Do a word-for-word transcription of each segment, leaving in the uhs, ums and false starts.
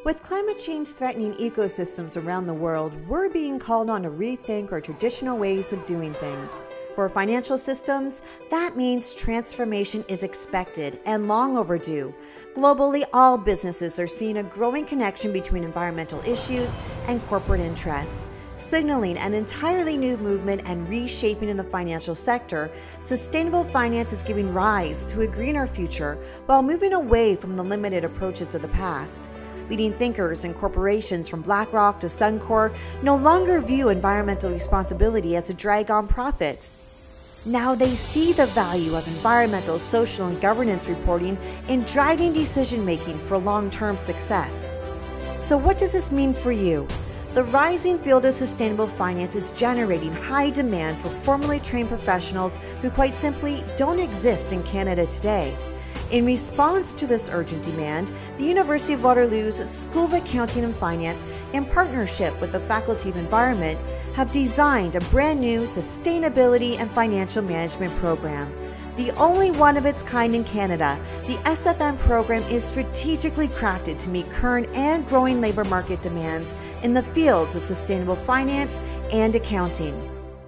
With climate change threatening ecosystems around the world, we're being called on to rethink our traditional ways of doing things. For financial systems, that means transformation is expected and long overdue. Globally, all businesses are seeing a growing connection between environmental issues and corporate interests. Signaling an entirely new movement and reshaping in the financial sector, sustainable finance is giving rise to a greener future while moving away from the limited approaches of the past. Leading thinkers and corporations from BlackRock to Suncor no longer view environmental responsibility as a drag on profits. Now they see the value of environmental, social, and governance reporting in driving decision-making for long-term success. So what does this mean for you? The rising field of sustainable finance is generating high demand for formally trained professionals who quite simply don't exist in Canada today. In response to this urgent demand, the University of Waterloo's School of Accounting and Finance, in partnership with the Faculty of Environment, have designed a brand new sustainability and financial management program. The only one of its kind in Canada, the S F M program is strategically crafted to meet current and growing labor market demands in the fields of sustainable finance and accounting.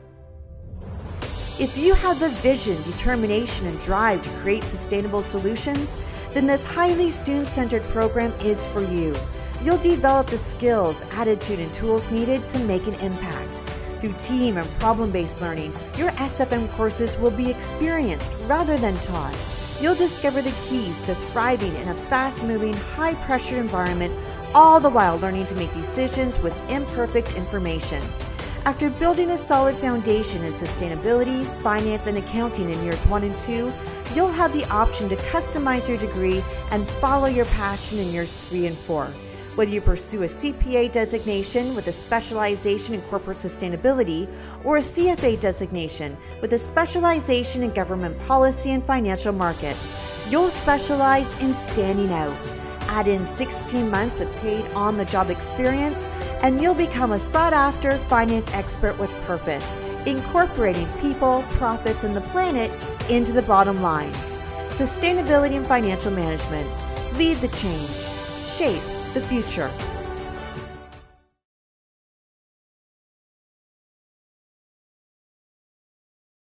If you have the vision, determination, and drive to create sustainable solutions, then this highly student-centered program is for you. You'll develop the skills, attitude, and tools needed to make an impact. Through team and problem-based learning, your S F M courses will be experienced rather than taught. You'll discover the keys to thriving in a fast-moving, high-pressure environment, all the while learning to make decisions with imperfect information. After building a solid foundation in sustainability, finance, and accounting in years one and two, you'll have the option to customize your degree and follow your passion in years three and four. Whether you pursue a C P A designation with a specialization in corporate sustainability or a C F A designation with a specialization in government policy and financial markets, you'll specialize in standing out. Add in sixteen months of paid on-the-job experience, and you'll become a sought-after finance expert with purpose, incorporating people, profits, and the planet into the bottom line. Sustainability and financial management. Lead the change. Shape the future.